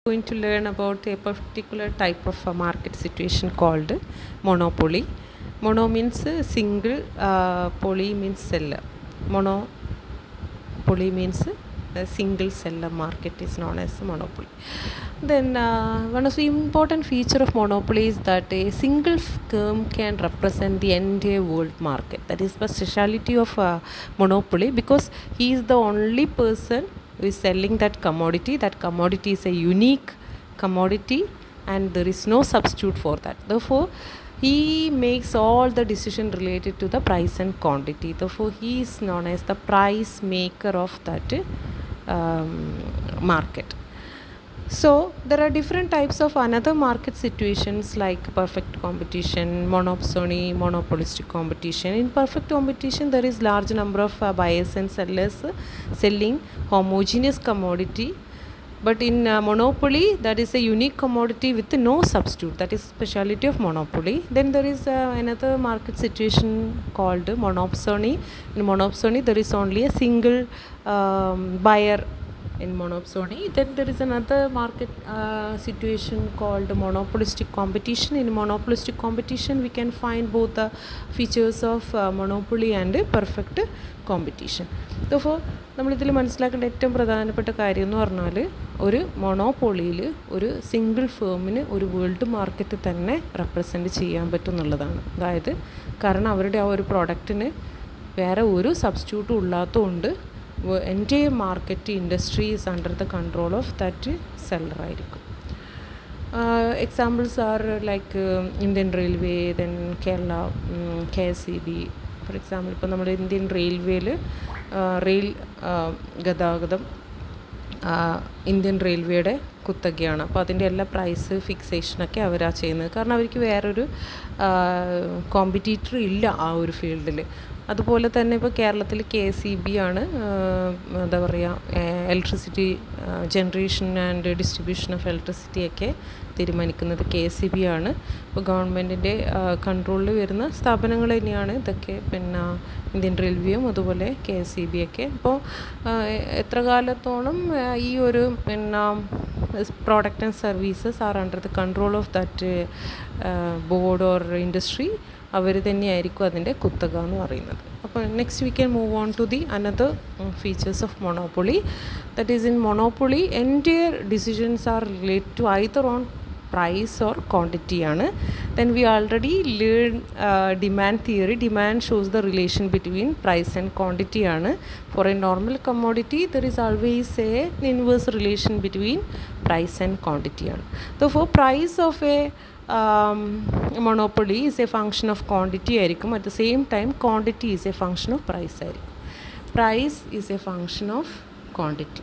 going to learn about a particular type of a market situation called monopoly. Mono means single, poly means seller. Monopoly means a single seller market is known as monopoly. Then one of the important feature of monopoly is that a single firm can represent the entire world market. That is the speciality of monopoly, because he is the only person who is selling that commodity. That commodity is a unique commodity and there is no substitute for that. Therefore, he makes all the decision related to the price and quantity. Therefore, he is known as the price maker of that market. So there are different types of another market situations like perfect competition, monopsony, monopolistic competition. In perfect competition, there is large number of buyers and sellers selling homogeneous commodity. But in monopoly, that is a unique commodity with no substitute. That is speciality of monopoly. Then there is another market situation called monopsony. In monopsony, there is only a single buyer in monopsony. Then there is another market situation called monopolistic competition. In monopolistic competition, we can find both the features of monopoly and perfect competition. Therefore, നമ്മളിതിൽ മനസ്സിലാക്കേണ്ട ഏറ്റവും പ്രധാനപ്പെട്ട കാര്യം എന്ന് പറഞ്ഞാൽ ഒരു മൊണോപോളിയിൽ ഒരു single ഫേമിന് ഒരു വേൾഡ് മാർക്കറ്റ് തന്നെ റെപ്രസെൻറ്റ് ചെയ്യാൻ പറ്റും എന്നുള്ളതാണ്. അതായത് കാരണം അവരുടെ ആ ഒരു പ്രോഡക്റ്റിന് വേറെ ഒരു സബ്സ്റ്റിറ്റ്യൂട്ടും ഇല്ലാത്തതുകൊണ്ട് എൻ്റെ market industry is under the control of that seller ആയിരിക്കും. Examples are like Indian railway, then Kerala KSEB. For example ഇപ്പോൾ നമ്മുടെ ഇന്ത്യൻ റെയിൽവേയിൽ റെയിൽ ഗതാഗതം ഇന്ത്യൻ റെയിൽവേയുടെ കുത്തകയാണ്. അപ്പോൾ അതിൻ്റെ എല്ലാ പ്രൈസ് ഫിക്സേഷനൊക്കെ അവരാ ചെയ്യുന്നത്. കാരണം അവർക്ക് വേറൊരു കോമ്പറ്റീറ്റർ ഇല്ല ആ ഒരു ഫീൽഡിൽ. അതുപോലെ തന്നെ ഇപ്പോൾ കേരളത്തിൽ KSEB ആണ് എന്താ പറയുക electricity generation and distribution of ഇലക്ട്രിസിറ്റിയൊക്കെ തീരുമാനിക്കുന്നത് KSEB ആണ്. ഇപ്പോൾ ഗവൺമെൻറ്റിൻ്റെ കൺട്രോളിൽ വരുന്ന സ്ഥാപനങ്ങൾ തന്നെയാണ് ഇതൊക്കെ. പിന്നെ ഇന്ത്യൻ റെയിൽവേയും അതുപോലെ KSEB ഒക്കെ. അപ്പോൾ എത്ര കാലത്തോളം ഈ ഒരു പിന്നെ product and services are under the control of that board or industry, അവർ തന്നെയായിരിക്കും അതിൻ്റെ കുത്തക എന്ന് പറയുന്നത്. അപ്പോൾ next we can move on to the another features of monopoly. That is in monopoly entire decisions are relate to either on price or quantity ആണ്. Then we already learn demand theory. Demand shows the relation between price and quantity ആണ്. For a normal commodity there is always a inverse relation between price and quantity ആണ്. Therefore price of a monopoly is a function of quantity ആയിരിക്കും. At the same time quantity is a function of price ആയിരിക്കും. Price is a function of quantity.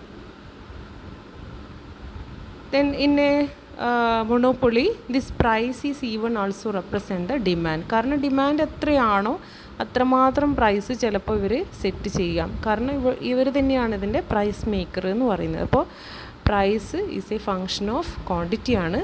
Then in a monopoly this price is even also represent the demand. കാരണം demand എത്രയാണോ അത്രമാത്രം price ചിലപ്പോൾ ഇവർ set ചെയ്യാം. കാരണം ഇവർ തന്നെയാണ് ഇതിൻ്റെ പ്രൈസ് മേക്കർ എന്ന് പറയുന്നത്. അപ്പോൾ price is a function of quantity ആണ്.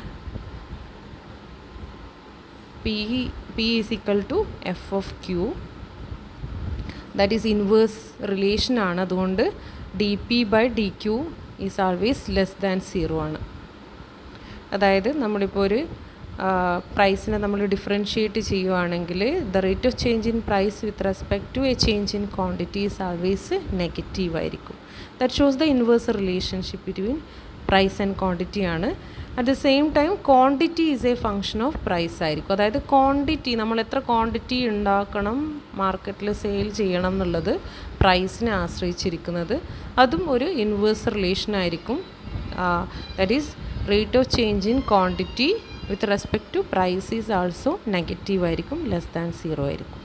P is equal to F of Q. That is inverse relation ആണ്. അതുകൊണ്ട് dP/dQ is always less than 0 ആണ്. അതായത് നമ്മളിപ്പോൾ ഒരു പ്രൈസിനെ നമ്മൾ ഡിഫറൻഷ്യേറ്റ് ചെയ്യുകയാണെങ്കിൽ the rate of change in price with respect to a change in quantity is always negative ആയിരിക്കും. That shows the inverse relationship between price and quantity ആണ്. At the same time quantity is a function of price ആയിരിക്കും. അതായത് quantity നമ്മൾ എത്ര quantity ഉണ്ടാക്കണം മാർക്കറ്റിൽ sale ചെയ്യണം എന്നുള്ളത് പ്രൈസിനെ ആശ്രയിച്ചിരിക്കുന്നത്. അതും ഒരു ഇൻവേഴ്സ് റിലേഷൻ ആയിരിക്കും. That is rate of change in quantity with respect to price is also negative ആയിരിക്കും, ലെസ് ദാൻ 0 ആയിരിക്കും.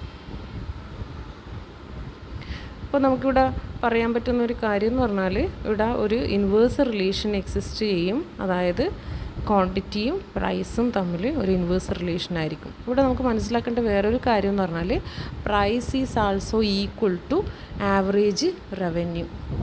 അപ്പോൾ നമുക്കിവിടെ പറയാൻ പറ്റുന്ന ഒരു കാര്യം എന്ന് പറഞ്ഞാൽ ഇവിടെ ഒരു ഇൻവേഴ്സ് റിലേഷൻ എക്സിസ്റ്റ് ചെയ്യും. അതായത് ക്വാണ്ടിറ്റിയും പ്രൈസും തമ്മിൽ ഒരു ഇൻവേഴ്സ് റിലേഷൻ ആയിരിക്കും. ഇവിടെ നമുക്ക് മനസ്സിലാക്കേണ്ട വേറൊരു കാര്യം എന്ന് പറഞ്ഞാൽ price is also equal to average revenue.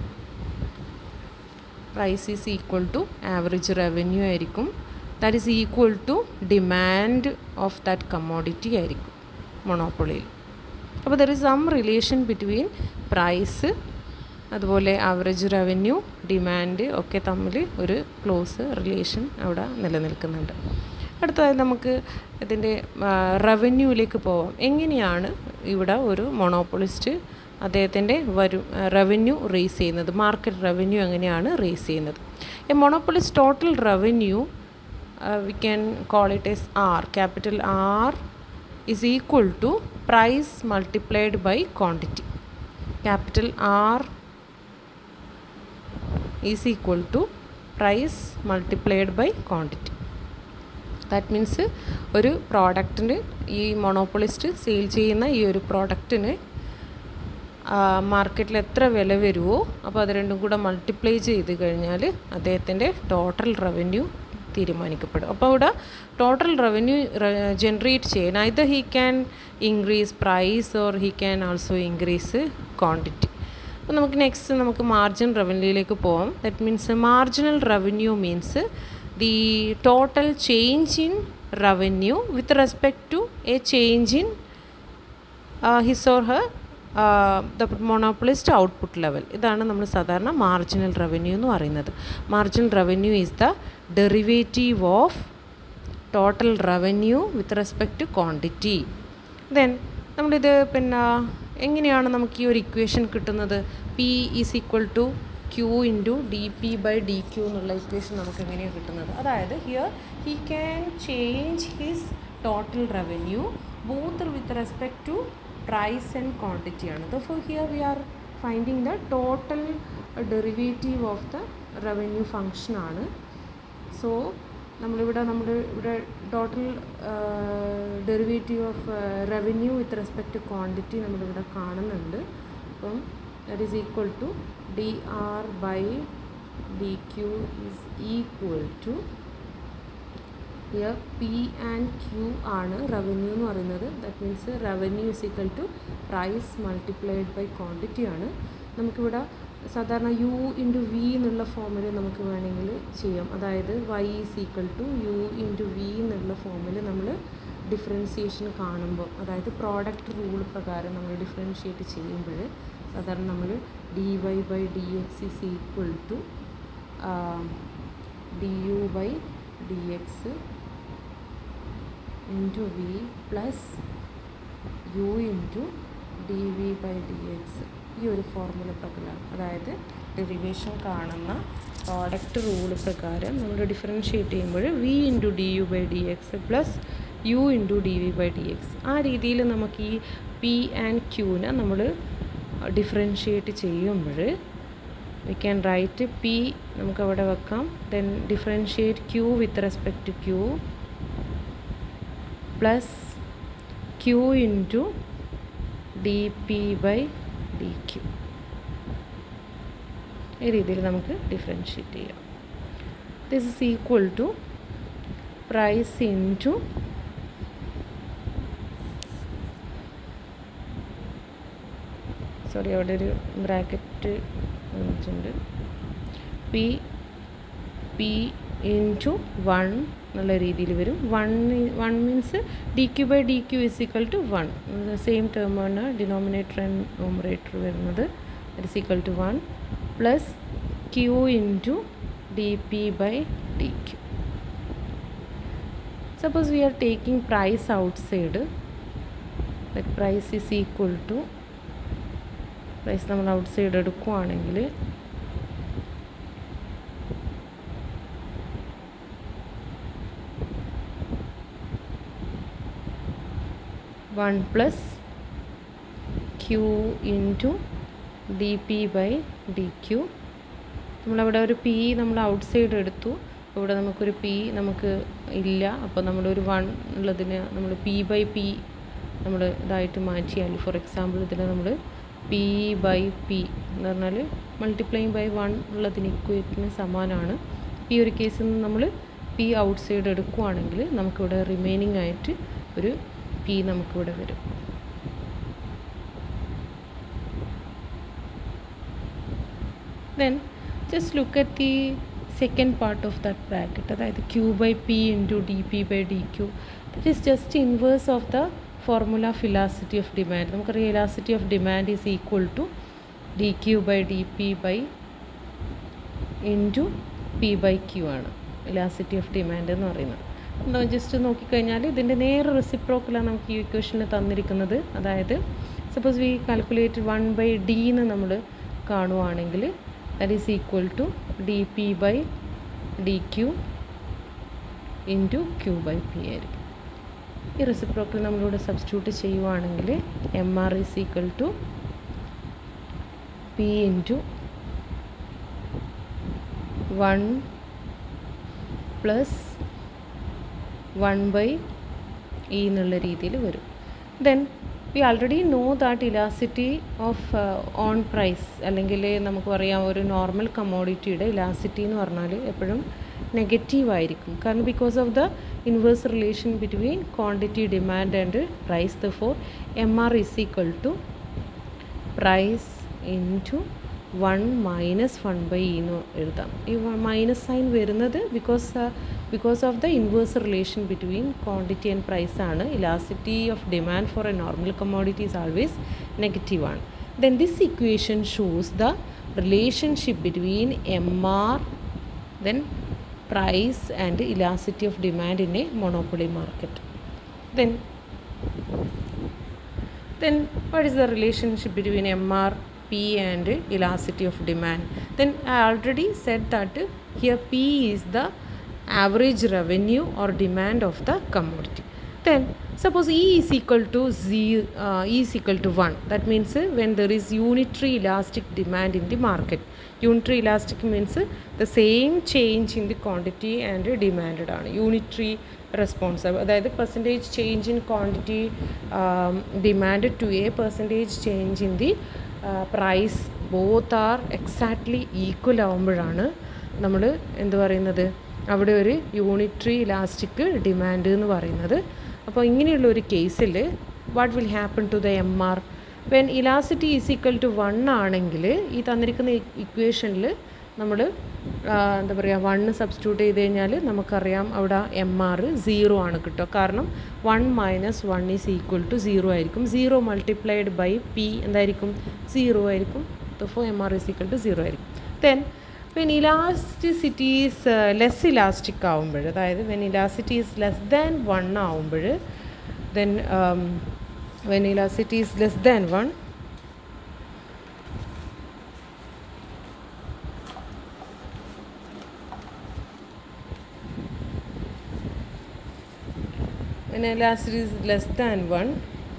Price is equal to average revenue ആയിരിക്കും. That is equal to demand of that commodity ആയിരിക്കും മൊണോപ്പൊളിയിൽ. അപ്പോൾ there is some relation between price അതുപോലെ ആവറേജ് റവന്യൂ, ഡിമാൻഡ് ഒക്കെ തമ്മിൽ ഒരു ക്ലോസ് റിലേഷൻ അവിടെ നിലനിൽക്കുന്നുണ്ട്. അടുത്തതായി നമുക്ക് ഇതിൻ്റെ റവന്യൂവിലേക്ക് പോവാം. എങ്ങനെയാണ് ഇവിടെ ഒരു മൊണോപ്പൊളിസ്റ്റ് അദ്ദേഹത്തിൻ്റെ റവന്യൂ റേസ് ചെയ്യുന്നത്, മാർക്കറ്റ് റവന്യൂ എങ്ങനെയാണ് റേസ് ചെയ്യുന്നത്? A monopolist total revenue we can call it as R. Capital R is equal to price multiplied by quantity. Capital R is equal to price multiplied by quantity. That means ഒരു പ്രോഡക്റ്റിന് ഈ monopolist sale ചെയ്യുന്ന ഈ ഒരു പ്രോഡക്റ്റിന് മാർക്കറ്റിൽ എത്ര വില വരുമോ അപ്പോൾ അത് രണ്ടും കൂടെ മൾട്ടിപ്ലൈ ചെയ്ത് കഴിഞ്ഞാൽ അദ്ദേഹത്തിൻ്റെ ടോട്ടൽ റവന്യൂ തീരുമാനിക്കപ്പെടും. അപ്പോൾ ഇവിടെ ടോട്ടൽ റവന്യൂ ജനറേറ്റ് ചെയ്യാൻ either he can increase price or he can also increase quantity. അപ്പോൾ നമുക്ക് മാർജിൻ റവന്യൂയിലേക്ക് പോകാം. That means marginal revenue means the total change in revenue with respect to a change in his or her the monopolist output level. ഇതാണ് നമ്മൾ സാധാരണ marginal revenue എന്ന് പറയുന്നത്. Marginal revenue is the derivative of total revenue with respect to quantity. Then നമ്മളിത് എങ്ങനെയാണ് നമുക്ക് ഈ ഒരു ഇക്വേഷൻ കിട്ടുന്നത്? P is equal to Q into D P by D Q എന്നുള്ള ഇക്വേഷൻ നമുക്ക് എങ്ങനെയാണ് കിട്ടുന്നത്? അതായത് here he can change his total revenue both with respect to price and quantity ആണ്. Therefore here we are finding the total derivative of the revenue function ആണ്. So നമ്മളിവിടെ total derivative of revenue with respect to quantity നമ്മളിവിടെ കാണുന്നുണ്ട്. അപ്പം that is equal to D R by D Q is equal to here P and Q ആണ് revenue എന്ന് പറയുന്നത്. That means revenue is equal to price multiplied by quantity ആണ്. നമുക്കിവിടെ സാധാരണ U into V എന്നുള്ള ഫോമിൽ നമുക്ക് വേണമെങ്കിൽ ചെയ്യാം. അതായത് Y is equal to U into V എന്നുള്ള ഫോമിൽ നമ്മൾ ഡിഫറൻസിയേഷൻ കാണുമ്പോൾ, അതായത് പ്രോഡക്റ്റ് റൂൾ പ്രകാരം നമ്മൾ ഡിഫറൻഷിയേറ്റ് ചെയ്യുമ്പോൾ സാധാരണ നമ്മൾ D Y by D X is equal to D U by D X into V plus U into D V by D X, ഈ ഒരു ഫോർമുല പ്രകാരം, അതായത് ഡെറിവേഷൻ കാണുന്ന പ്രോഡക്റ്റ് റൂള് പ്രകാരം നമ്മൾ ഡിഫറൻഷിയേറ്റ് ചെയ്യുമ്പോൾ V into D U by D X plus U into D V by D X, ആ രീതിയിൽ നമുക്ക് ഈ പി ആൻഡ് ക്യൂനെ നമ്മൾ ഡിഫറൻഷിയേറ്റ് ചെയ്യുമ്പോൾ വി ക്യാൻ റൈറ്റ് പി നമുക്കവിടെ വെക്കാം. Then differentiate Q with respect to Q plus Q into D P by D Q, ഈ രീതിയിൽ നമുക്ക് ഡിഫറൻഷിയേറ്റ് ചെയ്യാം. This is equal to price into അവിടെ ഒരു ബ്രാക്കറ്റ് വന്നിട്ടുണ്ട്, പി ഇൻറ്റു 1 എന്നുള്ള രീതിയിൽ വരും. 1 means D Q by D Q is equal to 1, same ടേമാണ് ഡിനോമിനേറ്റർ ആൻഡ് ന്യൂമറേറ്റർ വരുന്നത്. It is equal to 1 plus Q into D P by D Q. Suppose we are taking price outside, that price is equal to price നമ്മൾ outside എടുക്കുകയാണെങ്കിൽ one plus Q into D P by D Q. നമ്മളവിടെ ഒരു P നമ്മൾ outside എടുത്തു, ഇവിടെ നമുക്കൊരു P നമുക്ക് ഇല്ല, അപ്പോൾ നമ്മളൊരു 1 ഉള്ളതിന് നമ്മൾ പി ബൈ പി നമ്മൾ ഇതായിട്ട് മാറ്റിയാൽ, ഫോർ എക്സാമ്പിൾ ഇതിൽ നമ്മൾ പി ബൈ പി എന്ന് പറഞ്ഞാൽ മൾട്ടിപ്ലൈങ് ബൈ 1 ഉള്ളതിന് ഇക്വേറ്റിന് സമാനമാണ്. ഈ ഒരു കേസിൽ നിന്ന് നമ്മൾ പി ഔട്ട്സൈഡ് എടുക്കുകയാണെങ്കിൽ നമുക്കിവിടെ റിമൈനിങ് ആയിട്ട് ഒരു പി നമുക്കിവിടെ വരും. Then just look at the second part of that bracket, അതായത് Q by P into D P by D Q. That is just inverse of the formula of elasticity of demand. നമുക്കറിയാം elasticity of demand is equal to dq by dp by into p by q ആണ് elasticity of demand എന്ന് പറയുന്നത്. Just നോക്കിക്കഴിഞ്ഞാൽ ഇതിൻ്റെ നേരെ റെസിപ്രോക്കലാണ് നമുക്ക് ഈ ഇക്വേഷനിൽ തന്നിരിക്കുന്നത്. അതായത് സപ്പോസ് വി കാൽക്കുലേറ്റ് 1/d എന്ന് നമ്മൾ കാണുവാണെങ്കിൽ that is equal to D P by D Q into Q by P ആയിരിക്കും. ഈ റെസിപ്രോക്കൽ നമ്മളിവിടെ സബ്സ്റ്റിറ്റ്യൂട്ട് ചെയ്യുവാണെങ്കിൽ M R is equal to P into 1 plus 1/e എന്നുള്ള രീതിയിൽ വരും. Then we already know that elasticity of own price, അല്ലെങ്കിൽ നമുക്ക് പറയാം ഒരു നോർമൽ കമ്മോഡിറ്റിയുടെ ഇലാസിറ്റി എന്ന് പറഞ്ഞാൽ എപ്പോഴും നെഗറ്റീവ് ആയിരിക്കും. കാരണം because of the inverse relation between quantity demand and price. Therefore M R is equal to price into 1 minus 1/e എന്ന് എഴുതാം. ഈ മൈനസ് സൈൻ വരുന്നത് because of the inverse relation between quantity and price ആണ്. Elasticity of demand for a normal commodity is always negative ആണ്. Then this equation shows the relationship between MR, then price and elasticity of demand in a monopoly market. Then what is the relationship between MR, P and elasticity of demand? Then I already said that here P is the average revenue or demand of the commodity. Then suppose E is equal to 1. That means when there is unitary elastic demand in the market. Unitary elastic means the same change in the quantity and demanded ആണ്. Unitary response, അതായത് percentage change in quantity demanded to a percentage change in the price, both are exactly equal ആവുമ്പോഴാണ് നമ്മൾ എന്ത് പറയുന്നത്, അവിടെ ഒരു unitary elastic demand എന്ന് പറയുന്നത്. അപ്പോൾ ഇങ്ങനെയുള്ളൊരു കേസിൽ what will happen to the M R when elasticity is equal to 1 ആണെങ്കിൽ ഈ തന്നിരിക്കുന്ന ഇക്വേഷനിൽ നമ്മൾ എന്താ പറയുക 1 സബ്സ്റ്റിറ്റ്യൂട്ട് ചെയ്ത് കഴിഞ്ഞാൽ നമുക്കറിയാം അവിടെ എം ആർ 0 ആണ് കിട്ടുക. കാരണം 1 മൈനസ് 1 ഈസ് ഈക്വൽ ടു 0 ആയിരിക്കും. 0 മൾട്ടിപ്ലൈഡ് ബൈ പി എന്തായിരിക്കും, 0 ആയിരിക്കും. അപ്പോൾ M R is equal to 0 ആയിരിക്കും. Then when elasticity is less elastic ആവുമ്പോൾ, അതായത് when elasticity is less than 1 ആവുമ്പോൾ, then when elasticity is less than 1, when elasticity is less than 1,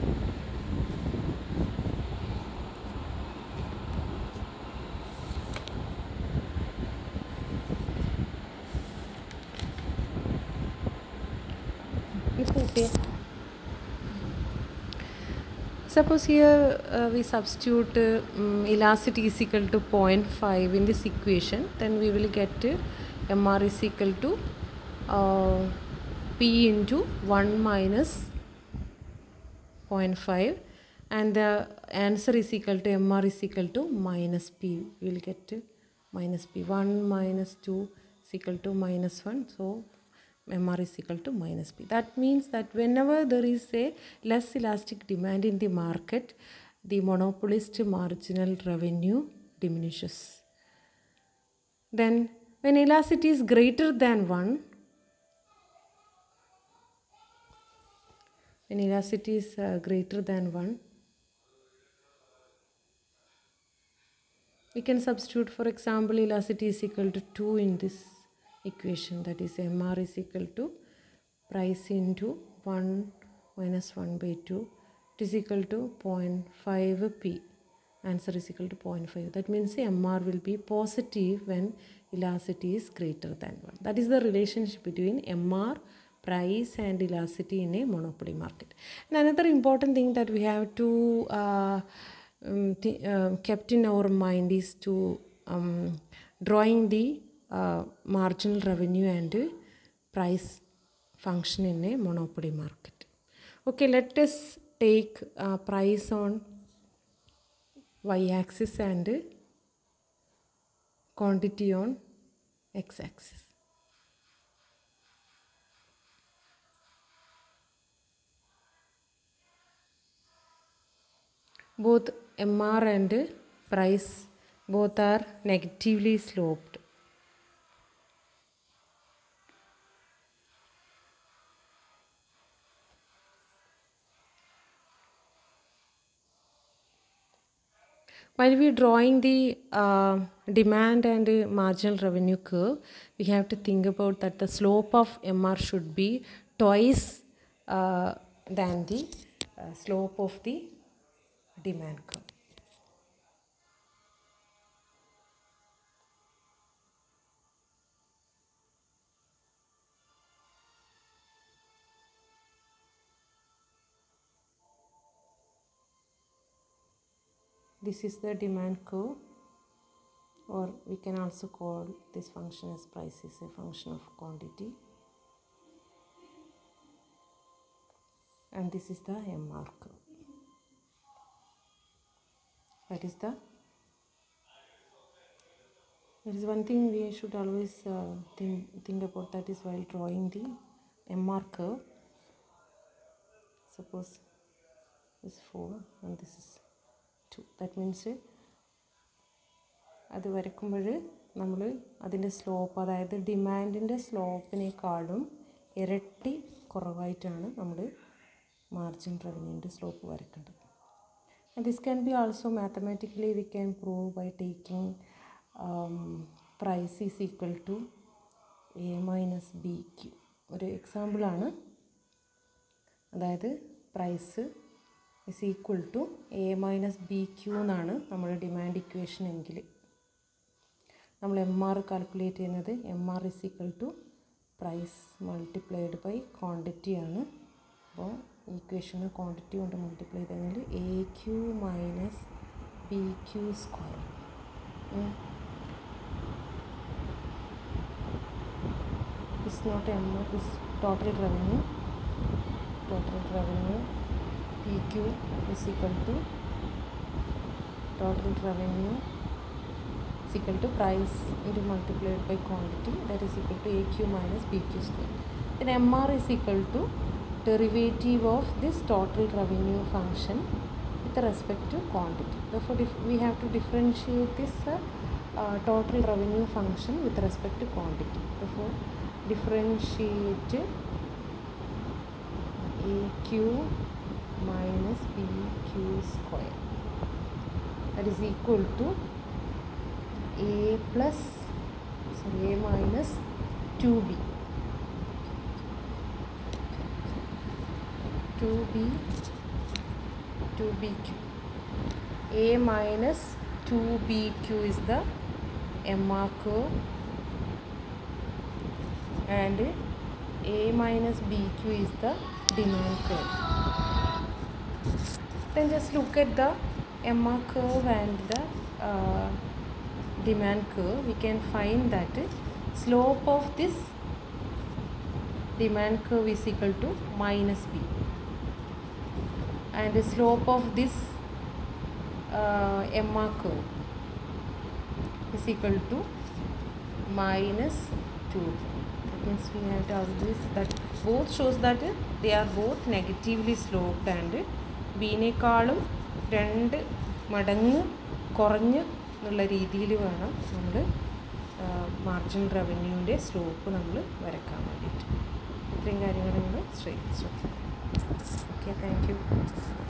suppose here we substitute elasticity is equal to 0.5 in this equation, then we will get MR is equal to P into 1 minus 0.5, and the answer is equal to MR is equal to minus P. We will get minus P. 1 minus 2 is equal to minus 1, so MR is equal to minus P. That means that whenever there is a less elastic demand in the market, the monopolist marginal revenue diminishes. Then when elasticity is greater than 1, when elasticity is greater than 1, we can substitute, for example, elasticity is equal to 2 in this equation, that is MR is equal to price into 1 minus 1/2, it is equal to 0.5 P. Answer is equal to 0.5. That means MR will be positive when elasticity is greater than 1. That is the relationship between MR, price and elasticity in a monopoly market. And another important thing that we have to kept in our mind is to drawing the marginal revenue and price function in a monopoly market. Okay, let us take price on y-axis and quantity on x-axis. Both MR and price, both are negatively sloped. While we are drawing the demand and marginal revenue curve, we have to think about that the slope of MR should be twice than the slope of the demand curve. This is the demand curve, or we can also call this function as price is a function of quantity, and this is the MR curve. That is there is one thing we should always think about, that is while drawing the MR curve. Suppose this is 4 and this is 2. That means അത് വരയ്ക്കുമ്പോൾ നമ്മൾ അതിൻ്റെ slope, അതായത് ഡിമാൻഡിൻ്റെ സ്ലോപ്പിനേക്കാളും ഇരട്ടി കുറവായിട്ടാണ് നമ്മൾ margin റവന്യൂൻ്റെ slope വരയ്ക്കേണ്ടത്. And this can be also mathematically we can prove by taking price is equal to A minus BQ. ഒരു എക്സാമ്പിളാണ്. അതായത് price is equal to A minus B Q എന്നാണ് നമ്മുടെ ഡിമാൻഡ് ഇക്വേഷൻ എങ്കിൽ നമ്മൾ എം ആർ കാൽക്കുലേറ്റ് ചെയ്യുന്നത് M R is equal to price multiplied by quantity ആണ്. അപ്പോൾ ഇക്വേഷന് ക്വാണ്ടിറ്റി കൊണ്ട് മൾട്ടിപ്ലൈ ചെയ്ത് കഴിഞ്ഞാൽ A Q minus B Q square. It's not MR, it's total revenue. Total revenue PQ is equal to total revenue is equal to price into multiplied by quantity, that is equal to AQ minus BQ square. Then MR is equal to derivative of this total revenue function with respect to quantity. Therefore we have to differentiate this total revenue function with respect to quantity. Therefore differentiate AQ minus BQ square, that is equal to A minus 2B 2BQ. A minus 2BQ is the MR curve and A minus BQ is the demand curve. Then just look at the MR curve and the demand curve. We can find that slope of this demand curve is equal to minus B, and the slope of this MR curve is equal to minus 2. That means we have to always, that both shows that they are both negatively sloped and ബീനേക്കാളും 2 മടങ്ങ് കുറഞ്ഞ് എന്നുള്ള രീതിയിൽ വേണം നമ്മൾ marginal റവന്യൂവിൻ്റെ slope നമ്മൾ വരയ്ക്കാൻ വേണ്ടിയിട്ട്. ഇത്രയും കാര്യങ്ങൾ നമ്മൾ ശ്രദ്ധിച്ചു. Okay, thank U.